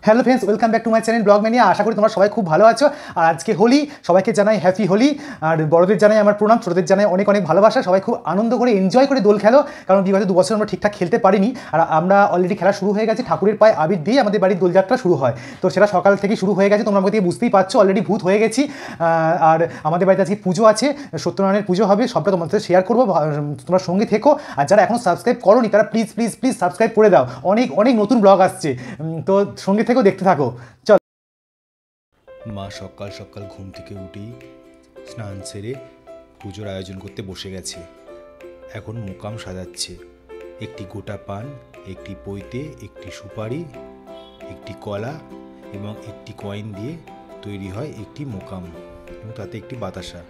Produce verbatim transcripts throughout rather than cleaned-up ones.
Hello friends, welcome back to my channel blog mania. আশা করি তোমরা সবাই খুব ভালো আছো। আর আজকে হোলি, সবাইকে জানাই হ্যাপি হোলি। আর বড়দের জানাই আমার প্রণাম, ছোটদের জানাই অনেক অনেক ভালোবাসা। সবাই খুব আনন্দ করে এনজয় করে দোল খেলো, কারণ বিগত দু বছর আমরা ঠিকঠাক খেলতে পারিনি। আর আমরা অলরেডি খেলা শুরু হয়ে গেছে, ঠাকুরের পায়ে আবির দিয়ে আমাদের বাড়ির দোলযাত্রা শুরু হয়। তো সেটা সকাল থেকে শুরু হয়ে গেছে, তোমরা আমাকে থেকে বুঝতেই পারছো অলরেডি ভূত হয়ে গেছি। আর আমাদের বাড়িতে আজকে পুজো আছে, সত্যনারায়ণের পুজো হবে, সবটা তোমাদের সাথে শেয়ার করবো। তোমরা সঙ্গে থেকো, আর যারা এখনও সাবস্ক্রাইব করোনি তারা প্লিজ প্লিজ প্লিজ সাবস্ক্রাইব করে দাও। অনেক অনেক নতুন ব্লগ আসছে, তো সঙ্গে থেকেও দেখতে থাকো। চল। মা সকাল সকাল ঘুম থেকে উঠেই স্নান সেরে পুজোর আয়োজন করতে বসে গেছে। এখন মোকাম সাজাচ্ছে। একটি গোটা পান, একটি পৈতে, একটি সুপারি, একটি কলা এবং একটি কয়েন দিয়ে তৈরি হয় একটি মোকাম, এবং তাতে একটি বাতাসা।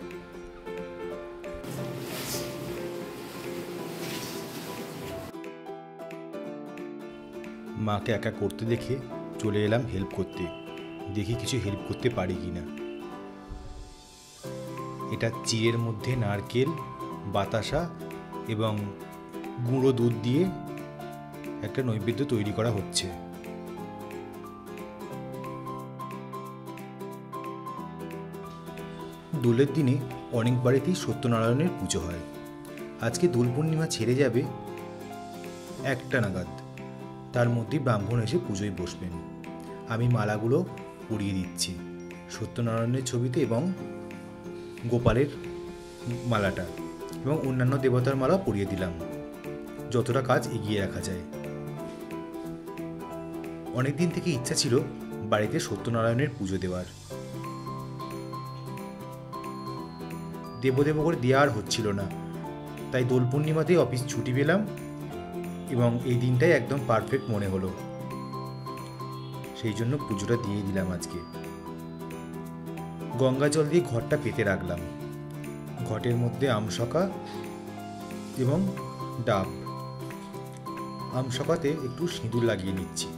মাকে একা করতে দেখে চলে এলাম হেল্প করতে। দেখি কিছু হেল্প করতে পারি কিনা। এটা চিড়ের মধ্যে নারকেল, বাতাসা এবং গুঁড়ো দুধ দিয়ে একটা নৈবেদ্য তৈরি করা হচ্ছে। দোলের দিনে অনেক বাড়িতেই সত্যনারায়ণের পুজো হয়। আজকে দোল পূর্ণিমা ছেড়ে যাবে একটা নাগাদ, তার মধ্যে ব্রাহ্মণ এসে পুজোয় বসবেন। আমি মালাগুলো পরিয়ে দিচ্ছি সত্যনারায়ণের ছবিতে, এবং গোপালের মালাটা এবং অন্যান্য দেবতার মালা পরিয়ে দিলাম, যতটা কাজ এগিয়ে রাখা যায়। অনেকদিন থেকে ইচ্ছা ছিল বাড়িতে সত্যনারায়ণের পুজো দেওয়ার, দেব দেব করে দেওয়া আর হচ্ছিল না। তাই দোল পূর্ণিমাতেই অফিস ছুটি পেলাম, এবং এই দিনটাই একদম পারফেক্ট মনে হলো। সেই জন্য পুজোটা দিয়ে দিলাম আজকে। গঙ্গা জল দিয়ে ঘরটা পেতে রাখলাম। ঘটের মধ্যে আমশকা এবং ডাব। আমশকাতে একটু সিঁদুর লাগিয়ে নিচ্ছি।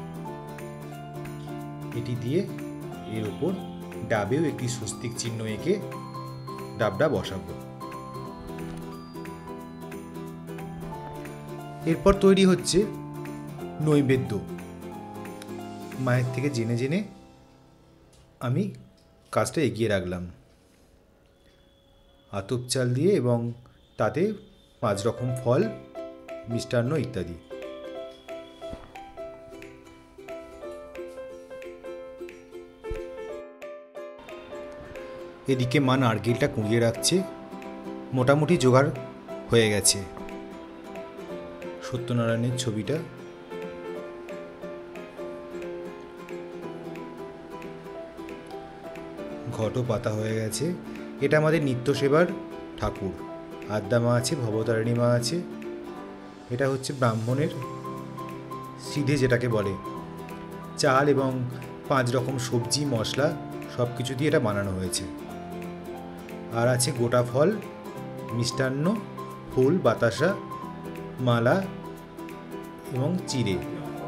এটি দিয়ে এর ওপর ডাবেও একটি স্বস্তিক চিহ্ন এঁকে ডাবটা বসাবো। এরপর তৈরি হচ্ছে নৈবেদ্য। মায়ের থেকে জেনে জেনে আমি কাজটা এগিয়ে রাখলাম। আতপ চাল দিয়ে এবং তাতে পাঁচ রকম ফল, মিষ্টান্ন ইত্যাদি। এদিকে মা নারকেলটা কুড়িয়ে রাখছে। মোটামুটি জোগাড় হয়ে গেছে। সত্যনারায়ণের ছবিটা ঘটও পাতা হয়ে গেছে। এটা আমাদের নিত্য সেবার ঠাকুর। আদ্যা মা আছে, ভবতারিণী মা আছে। এটা হচ্ছে ব্রাহ্মণের সিধে, যেটাকে বলে। চাল এবং পাঁচ রকম সবজি, মশলা সব কিছু দিয়ে এটা বানানো হয়েছে। আর আছে গোটা ফল, মিষ্টান্ন, ফুল, বাতাসা, মালা এবং চিড়ে।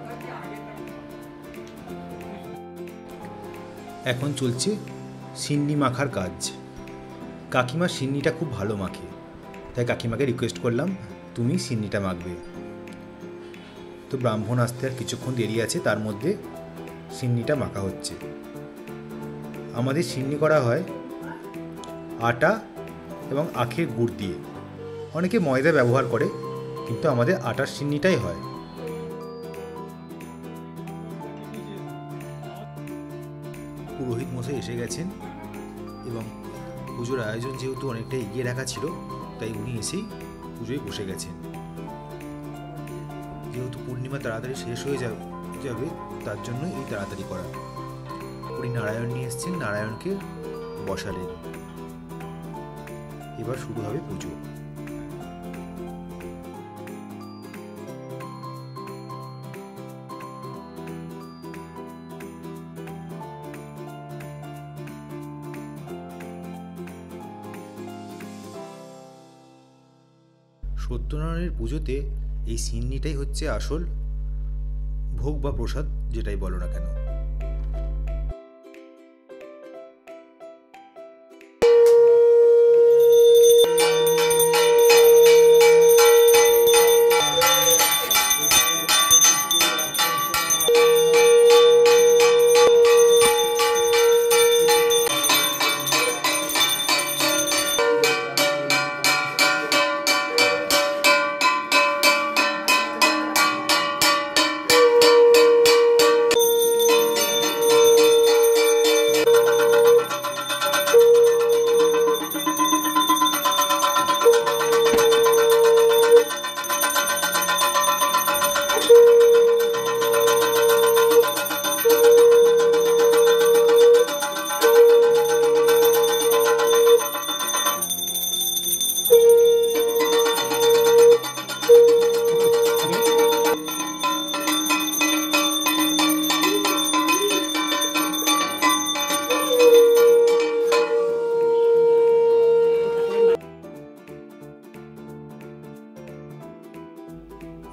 এখন চলছে সিন্নি মাখার কাজ। কাকিমা সিন্নিটা খুব ভালো মাখে, তাই কাকিমাকে রিকোয়েস্ট করলাম তুমি সিন্নিটা মাখবে। তো ব্রাহ্মণ আসতে আর কিছুক্ষণ দেরি আছে, তার মধ্যে সিন্নিটা মাখা হচ্ছে। আমাদের সিন্নি করা হয় আটা এবং আখের গুড় দিয়ে। অনেকে ময়দা ব্যবহার করে, কিন্তু আমাদের আটার সিন্নিটাই হয়। পুরোহিত মশাই এসে গেছেন, এবং পুজোর আয়োজন যেহেতু অনেকটা এগিয়ে রাখা ছিল, তাই উনি এসেই পুজোয় বসে গেছেন। যেহেতু পূর্ণিমা তাড়াতাড়ি শেষ হয়ে যাবে, তার জন্য এই তাড়াতাড়ি করা। উনি নারায়ণ নিয়ে এসছেন, নারায়ণকে বসালেন। এবার শুরু হবে পুজো। সত্যনারায়ণের পুজোতে এই সিন্নিটাই হচ্ছে আসল ভোগ বা প্রসাদ, যেটাই বলো না কেন।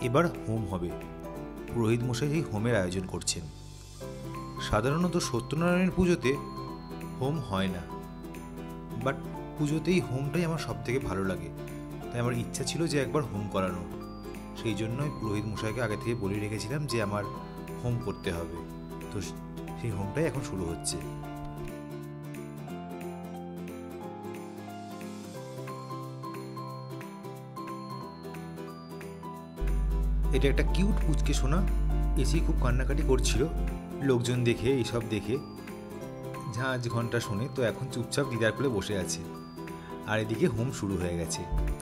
এবার হোম হবে। পুরোহিত মশাই এই হোমের আয়োজন করছেন। সাধারণত সত্যনারায়ণের পুজোতে হোম হয় না, বাট পুজোতেই হোমটাই আমার সব থেকে ভালো লাগে। তাই আমার ইচ্ছা ছিল যে একবার হোম করানো। সেই জন্যই পুরোহিত মশাইকে আগে থেকে বলে রেখেছিলাম যে আমার হোম করতে হবে। তো সেই হোমটাই এখন শুরু হচ্ছে। এটা একটা কিউট পুচকে সোনা, এসেই খুব কান্নাকাটি করছিল লোকজন দেখে, এইসব দেখে ঝাঁঝ ঘন্টা শুনে। তো এখন চুপচাপ দিদার কোলে বসে আছে, আর এদিকে হোম শুরু হয়ে গেছে।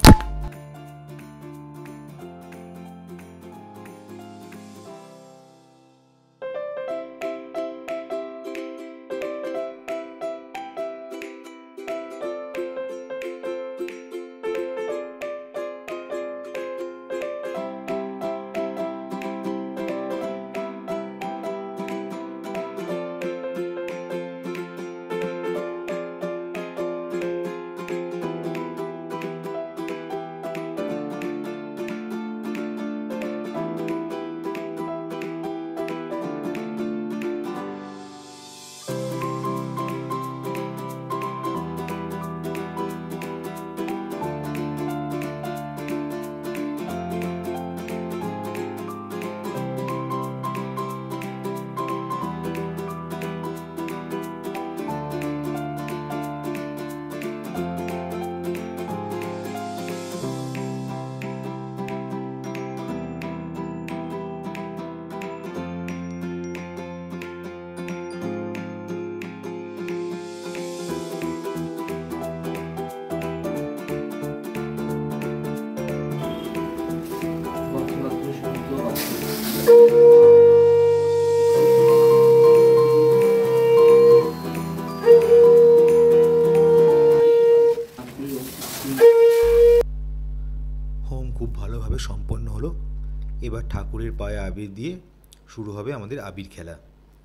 হোম খুব ভালোভাবে সম্পন্ন হলো। এবার ঠাকুরের পায়ে আবির দিয়ে শুরু হবে আমাদের আবির খেলা।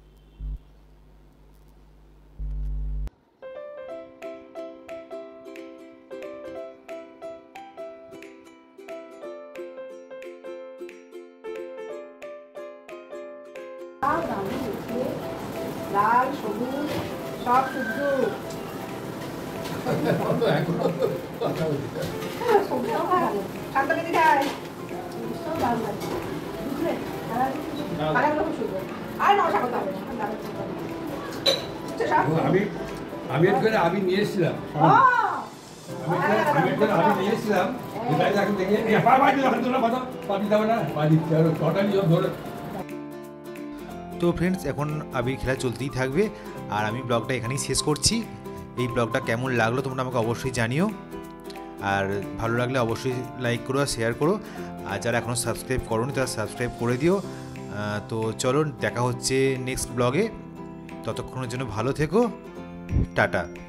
লাল সবুজ সব শুদ্ধ আমি আমি নিয়ে এসেছিলাম আমি নিয়ে এসেছিলাম তো ফ্রেন্ডস, এখন আবির খেলা চলতেই থাকবে, আর আমি ব্লগটা এখানেই শেষ করছি। এই ব্লগটা কেমন লাগলো তোমরা আমাকে অবশ্যই জানিও, আর ভালো লাগলে অবশ্যই লাইক করো আর শেয়ার করো, আর যারা এখনও সাবস্ক্রাইব করোনি তারা সাবস্ক্রাইব করে দিও। তো চলো, দেখা হচ্ছে নেক্সট ব্লগে। ততক্ষণের জন্য ভালো থেকো, টাটা।